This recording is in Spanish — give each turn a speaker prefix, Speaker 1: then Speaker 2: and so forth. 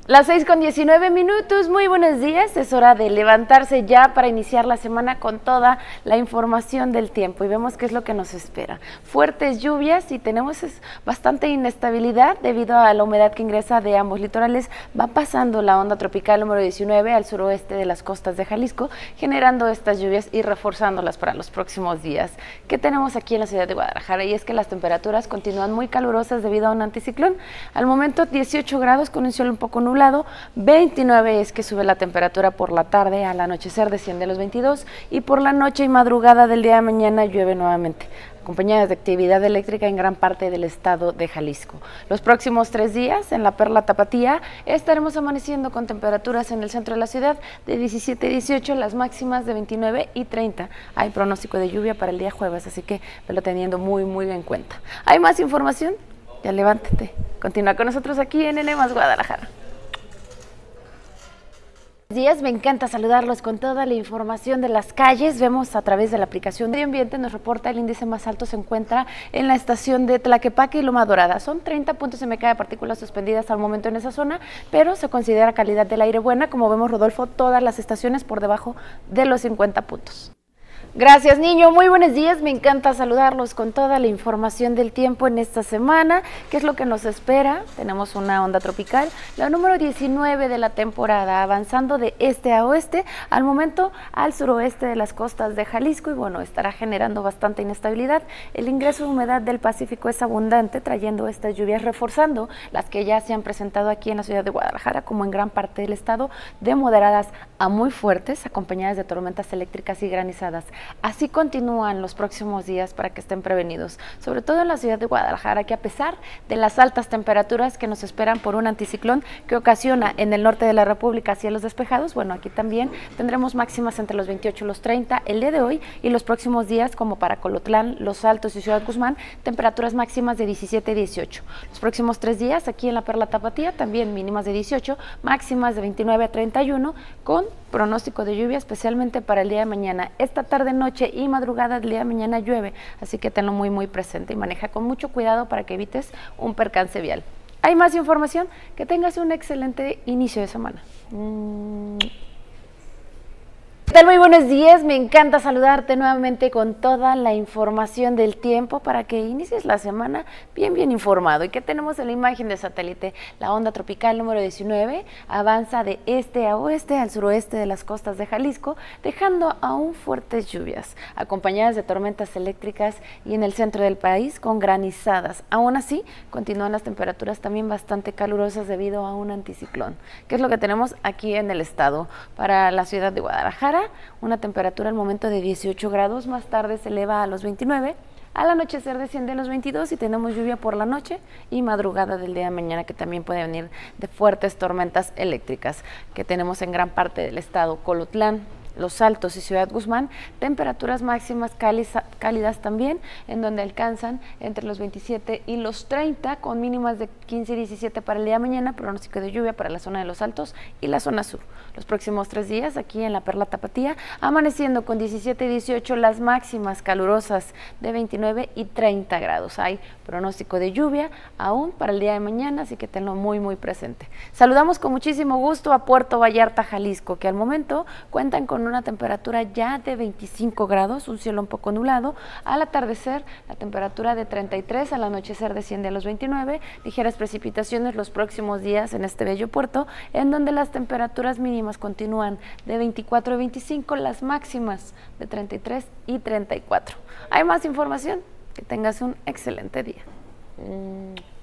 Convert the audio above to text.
Speaker 1: Las 6:19, muy buenos días, es hora de levantarse ya para iniciar la semana con toda la información del tiempo y vemos qué es lo que nos espera. Fuertes lluvias y tenemos bastante inestabilidad debido a la humedad que ingresa de ambos litorales. Va pasando la onda tropical número 19 al suroeste de las costas de Jalisco, generando estas lluvias y reforzándolas para los próximos días. ¿Qué tenemos aquí en la ciudad de Guadalajara? Y es que las temperaturas continúan muy calurosas debido a un anticiclón. Al momento 18 grados con un cielo un poco nublado. 29 es que sube la temperatura por la tarde, al anochecer desciende a los 22 y por la noche y madrugada del día de mañana llueve nuevamente, acompañadas de actividad eléctrica en gran parte del estado de Jalisco. Los próximos 3 días en la Perla Tapatía estaremos amaneciendo con temperaturas en el centro de la ciudad de 17 y 18, las máximas de 29 y 30. Hay pronóstico de lluvia para el día jueves, así que velo teniendo muy en cuenta. ¿Hay más información? Ya levántate. Continúa con nosotros aquí en N+ Guadalajara. Días, me encanta saludarlos con toda la información de las calles. Vemos a través de la aplicación de Medio Ambiente, nos reporta el índice más alto se encuentra en la estación de Tlaquepaque y Loma Dorada. Son 30 puntos de MK de partículas suspendidas al momento en esa zona, pero se considera calidad del aire buena. Como vemos, Rodolfo, todas las estaciones por debajo de los 50 puntos. Gracias, niño. Muy buenos días. Me encanta saludarlos con toda la información del tiempo en esta semana. ¿Qué es lo que nos espera? Tenemos una onda tropical, la número 19 de la temporada, avanzando de este a oeste, al momento al suroeste de las costas de Jalisco y bueno, estará generando bastante inestabilidad. El ingreso de humedad del Pacífico es abundante, trayendo estas lluvias, reforzando las que ya se han presentado aquí en la ciudad de Guadalajara, como en gran parte del estado, de moderadas a muy fuertes, acompañadas de tormentas eléctricas y granizadas. Así continúan los próximos días para que estén prevenidos, sobre todo en la ciudad de Guadalajara, que a pesar de las altas temperaturas que nos esperan por un anticiclón que ocasiona en el norte de la República cielos despejados, bueno, aquí también tendremos máximas entre los 28 y los 30 el día de hoy y los próximos días, como para Colotlán, Los Altos y Ciudad Guzmán, temperaturas máximas de 17 y 18. Los próximos 3 días aquí en la Perla Tapatía también mínimas de 18, máximas de 29 a 31, con pronóstico de lluvia especialmente para el día de mañana. Esta tarde, noche y madrugada del día de mañana llueve, así que tenlo muy presente y maneja con mucho cuidado para que evites un percance vial. ¿Hay más información? Que tengas un excelente inicio de semana. ¿Qué tal? Muy buenos días, me encanta saludarte nuevamente con toda la información del tiempo para que inicies la semana bien informado. ¿Y qué tenemos en la imagen de satélite? La onda tropical número 19 avanza de este a oeste al suroeste de las costas de Jalisco, dejando aún fuertes lluvias, acompañadas de tormentas eléctricas y en el centro del país con granizadas. Aún así, continúan las temperaturas también bastante calurosas debido a un anticiclón. ¿Qué es lo que tenemos aquí en el estado? Para la ciudad de Guadalajara, una temperatura al momento de 18 grados, más tarde se eleva a los 29, al anochecer desciende a los 22 y tenemos lluvia por la noche y madrugada del día de mañana, que también puede venir de fuertes tormentas eléctricas que tenemos en gran parte del estado. Colotlán, Los Altos y Ciudad Guzmán, temperaturas máximas cálidas también, en donde alcanzan entre los 27 y los 30, con mínimas de 15 y 17 para el día de mañana, pronóstico de lluvia para la zona de Los Altos y la zona sur. Los próximos 3 días aquí en la Perla Tapatía, amaneciendo con 17 y 18, las máximas calurosas de 29 y 30 grados. Hay pronóstico de lluvia aún para el día de mañana, así que tenlo muy presente. Saludamos con muchísimo gusto a Puerto Vallarta, Jalisco, que al momento cuentan con una temperatura ya de 25 grados, un cielo un poco nublado. Al atardecer, la temperatura de 33, al anochecer desciende a los 29, ligeras precipitaciones los próximos días en este bello puerto, en donde las temperaturas mínimas continúan de 24 y 25, las máximas de 33 y 34. ¿Hay más información? Que tengas un excelente día.